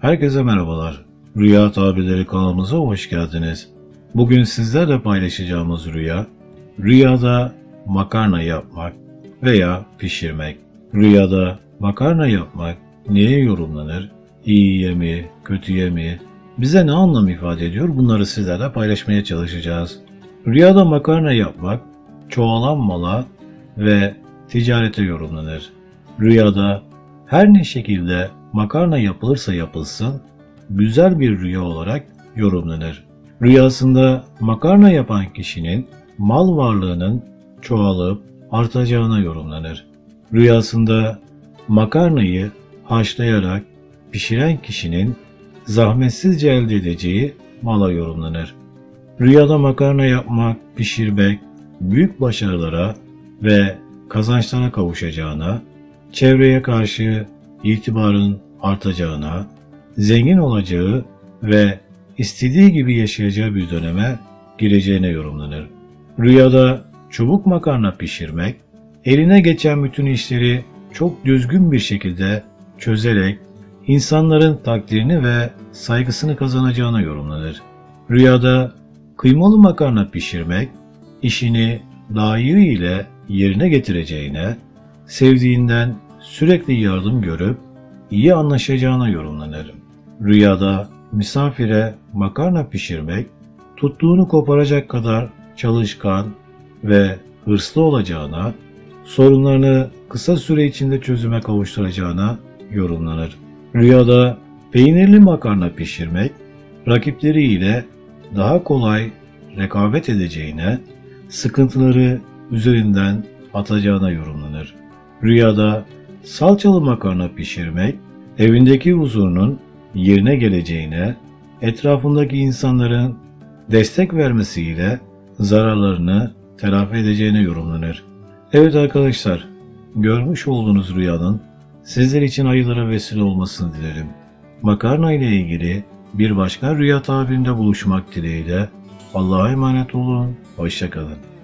Herkese merhabalar. Rüya Tabirleri kanalımıza hoş geldiniz. Bugün sizlerle paylaşacağımız rüya, rüyada makarna yapmak veya pişirmek. Rüyada makarna yapmak neye yorumlanır? İyiye mi, kötüye mi? Bize ne anlam ifade ediyor? Bunları sizlerle paylaşmaya çalışacağız. Rüyada makarna yapmak, çoğalan mala ve ticarete yorumlanır. Rüyada her ne şekilde makarna yapılırsa yapılsın, güzel bir rüya olarak yorumlanır. Rüyasında makarna yapan kişinin mal varlığının çoğalıp artacağına yorumlanır. Rüyasında makarnayı haşlayarak pişiren kişinin zahmetsizce elde edeceği mala yorumlanır. Rüyada makarna yapmak, pişirmek büyük başarılara ve kazançlara kavuşacağına, çevreye karşı itibarın artacağına, zengin olacağı ve istediği gibi yaşayacağı bir döneme gireceğine yorumlanır. Rüyada çubuk makarna pişirmek, eline geçen bütün işleri çok düzgün bir şekilde çözerek insanların takdirini ve saygısını kazanacağına yorumlanır. Rüyada kıymalı makarna pişirmek, işini layığıyla yerine getireceğine, sevdiğinden sürekli yardım görüp iyi anlaşacağına yorumlanır. Rüyada misafire makarna pişirmek, tuttuğunu koparacak kadar çalışkan ve hırslı olacağına, sorunlarını kısa süre içinde çözüme kavuşturacağına yorumlanır. Rüyada peynirli makarna pişirmek, rakipleriyle daha kolay rekabet edeceğine, sıkıntıları üzerinden atacağına yorumlanır. Rüyada salçalı makarna pişirmek, evindeki huzurunun yerine geleceğine, etrafındaki insanların destek vermesiyle zararlarını telafi edeceğine yorumlanır. Evet arkadaşlar, görmüş olduğunuz rüyanın sizler için hayırlara vesile olmasını dilerim. Makarna ile ilgili bir başka rüya tabirinde buluşmak dileğiyle Allah'a emanet olun, hoşça kalın.